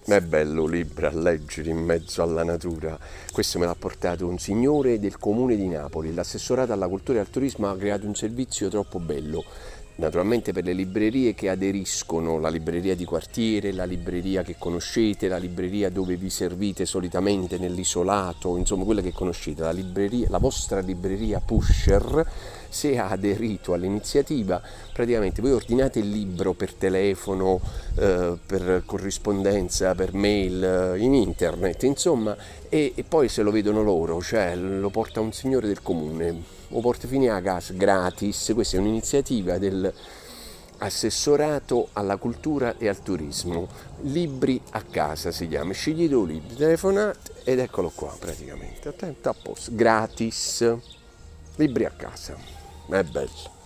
Ma è bello libro a leggere in mezzo alla natura. Questo me l'ha portato un signore del comune di Napoli. L'assessorato alla cultura e al turismo ha creato un servizio troppo bello. Naturalmente per le librerie che aderiscono, la libreria di quartiere, la libreria che conoscete, la libreria dove vi servite solitamente nell'isolato, insomma quella che conoscete, la vostra libreria pusher, se ha aderito all'iniziativa, praticamente voi ordinate il libro per telefono, per corrispondenza, per mail, in internet, insomma, e poi se lo vedono loro, cioè lo porta un signore del comune, lo porta fino a casa gratis. Questa è un'iniziativa dell'assessorato alla cultura e al turismo. Libri a casa si chiama, scegliete un libro, telefonate ed eccolo qua praticamente, attento a posto, gratis, libri a casa, è bello.